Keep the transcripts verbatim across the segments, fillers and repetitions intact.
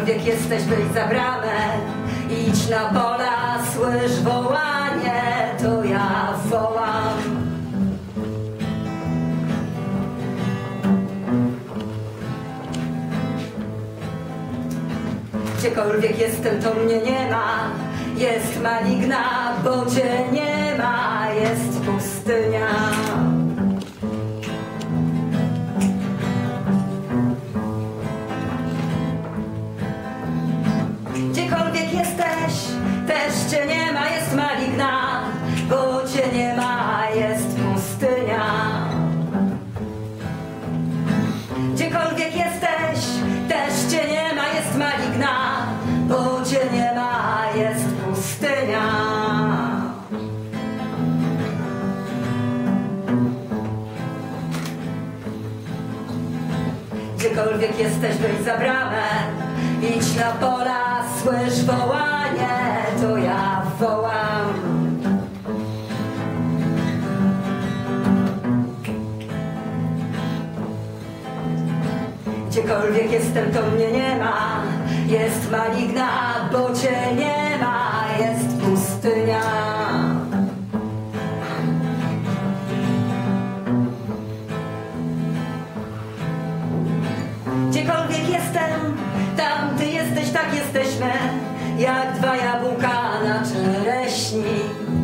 Gdziekolwiek jesteś, wyjdź za bramę, idź na pola, słysz wołanie, to ja wołam. Gdziekolwiek jestem, to mnie nie ma, jest maligna, bo cię nie ma, jest pustynia. Gdziekolwiek jesteś, też cię nie ma, jest maligna, bo cię nie ma, jest pustynia. Gdziekolwiek jesteś, też cię nie ma, jest maligna, bo cię nie ma, jest pustynia. Gdziekolwiek jesteś, wyjdź za bramę, idź na pola, słysz wołanie, to ja wołam. Gdziekolwiek jestem, to mnie nie ma, jest maligna, bo cię nie ma, jest pustynia. Gdziekolwiek jestem, tam ty jesteś, tak jesteśmy, jak dwa jabłka na czereśni.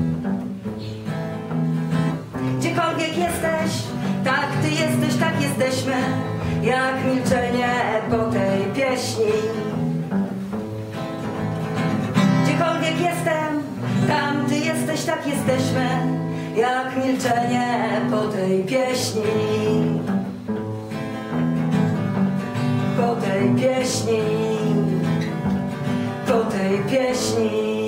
Gdziekolwiek jesteś, tak ty jesteś, tak jesteśmy, jak milczenie po tej pieśni. Gdziekolwiek jestem, tam ty jesteś, tak jesteśmy, jak milczenie po tej pieśni. Po tej pieśni, po tej pieśni.